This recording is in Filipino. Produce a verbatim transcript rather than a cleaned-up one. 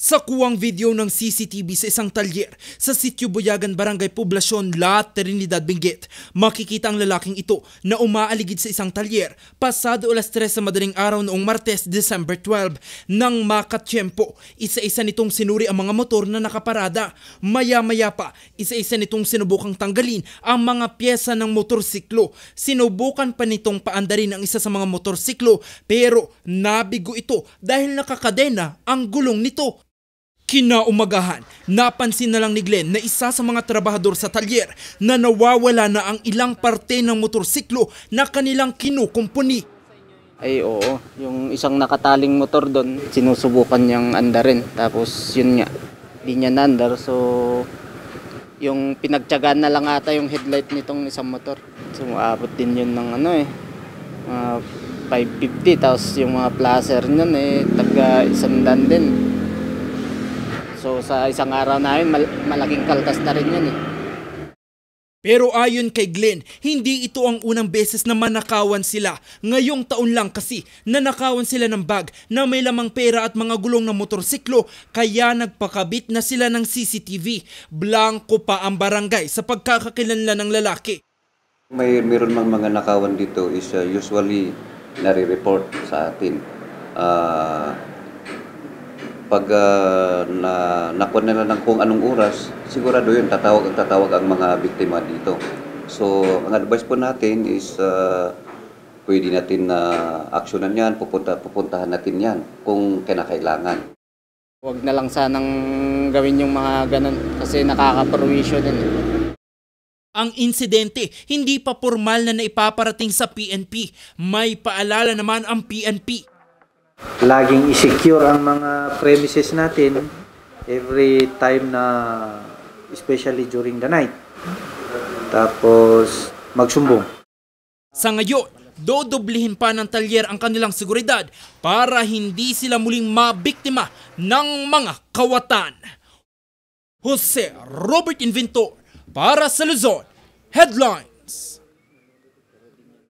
Sa kuwang video ng C C T V sa isang talyer sa Sitio Buyagan, Barangay Poblacion, La Trinidad, Benguet, makikita ang lalaking ito na umaaligid sa isang talyer pasado alas tres sa madaling araw noong Martes, December twelve. Nang makatsyempo, isa-isa nitong sinuri ang mga motor na nakaparada. Maya-maya pa, isa-isa nitong sinubukang tanggalin ang mga pyesa ng motorsiklo. Sinubukan pa nitong paandarin ang isa sa mga motorsiklo pero nabigo ito dahil nakakadena ang gulong nito. Kinaumagahan, napansin na lang ni Glenn na isa sa mga trabahador sa talyer na nawawala na ang ilang parte ng motorsiklo na kanilang kinukumpuni. Ay oo, yung isang nakataling motor doon, sinusubukan niyang andarin. Tapos yun nga, di niya naandar. So yung pinagtyagaan na lang ata yung headlight nitong isang motor. So maabot din yun ng ano eh, uh, five fifty. Tapos yung mga placer niyan eh, taga isang dan din. So sa isang araw na yun, mal- malaking kaltas na rin yun eh. Pero ayon kay Glenn, hindi ito ang unang beses na manakawan sila. Ngayong taon lang kasi nanakawan sila ng bag na may lamang pera at mga gulong ng motorsiklo, kaya nagpakabit na sila ng C C T V. Blanco pa ang barangay sa pagkakakilanlan ng lalaki. May meron mang mga nakawan dito is uh, usually nare-report sa atin. Uh, pag uh, na nakuha nila ng kung anong oras, sigurado yun, tatawag at tatawag ang mga biktima dito. So, ang advice po natin is uh, pwede natin na uh, aksyonan yan, pupunta, pupuntahan natin yan kung kinakailangan. Huwag na lang sanang gawin yung mga ganun kasi nakaka-perwisyo din. Ang insidente hindi pa formal na naipaparating sa P N P. May paalala naman ang P N P. Laging i-secure ang mga premises natin every time na, especially during the night. Tapos magsumbong. Sa ngayon, dodoblihin pa ng talyer ang kanilang seguridad para hindi sila muling mabiktima ng mga kawatan. Jose Robert Inventor para sa Luzon Headlines.